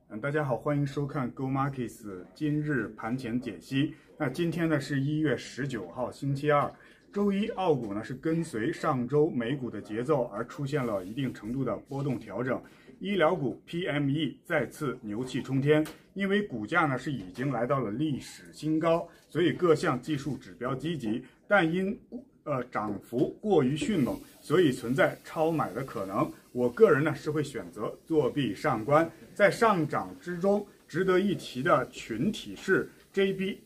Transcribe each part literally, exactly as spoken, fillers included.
嗯，大家好，欢迎收看 Go Markets 今日盘前解析。那今天呢是一月十九号，星期二，周一，澳股呢是跟随上周美股的节奏而出现了一定程度的波动调整。医疗股 P M E 再次牛气冲天，因为股价呢是已经来到了历史新高，所以各项技术指标积极，但因呃涨幅过于迅猛，所以存在超买的可能。我个人呢是会选择作弊上观。在上涨之中，值得一提的群体是 J B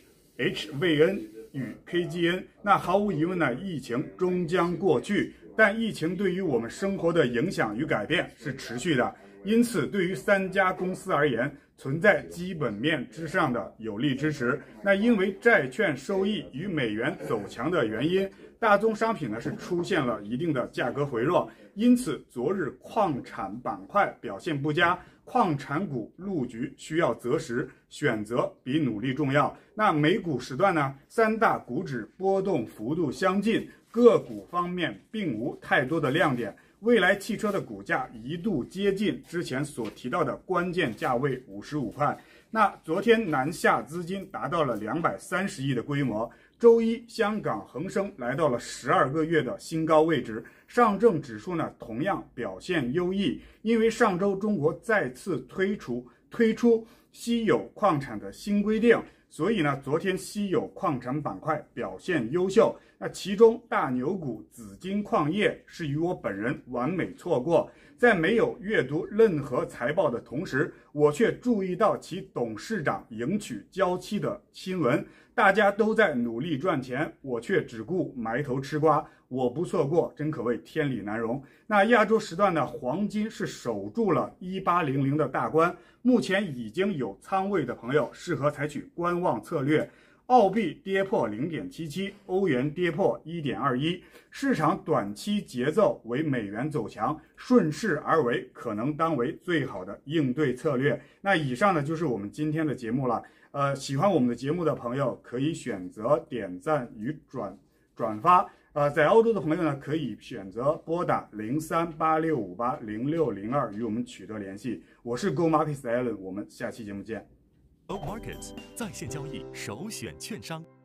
H、H V N 与 K G N。那毫无疑问呢，疫情终将过去，但疫情对于我们生活的影响与改变是持续的。因此，对于三家公司而言，存在基本面之上的有力支持。那因为债券收益与美元走强的原因，大宗商品呢是出现了一定的价格回落。因此，昨日矿产板块表现不佳，矿产股入局需要择时，选择比努力重要。那美股时段呢，三大股指波动幅度相近，个股方面并无太多的亮点。蔚来汽车的股价一度接近之前所提到的关键价位五十五块。那昨天南下资金达到了两百三十亿的规模。周一，香港恒生来到了十二个月的新高位置。上证指数呢同样表现优异，因为上周中国再次推出推出稀有矿产的新规定，所以呢，昨天稀有矿产板块表现优秀。那其中大牛股紫金矿业是与我本人完美错过，在没有阅读任何财报的同时，我却注意到其董事长迎娶娇妻的新闻。大家都在努力赚钱，我却只顾埋头吃瓜。我不错过，真可谓天理难容。那亚洲时段的黄金是守住了一八零零的大关，目前已经有仓位的朋友适合采取观望策略。澳币跌破 零点七七， 欧元跌破 一点二一， 市场短期节奏为美元走强，顺势而为可能当为最好的应对策略。那以上呢就是我们今天的节目了。呃，喜欢我们的节目的朋友可以选择点赞与转转发。呃，在澳洲的朋友呢，可以选择拨打零三八六五八零六零二与我们取得联系。我是 Go Markets Alan， 我们下期节目见。 Go Markets 在线交易首选券商。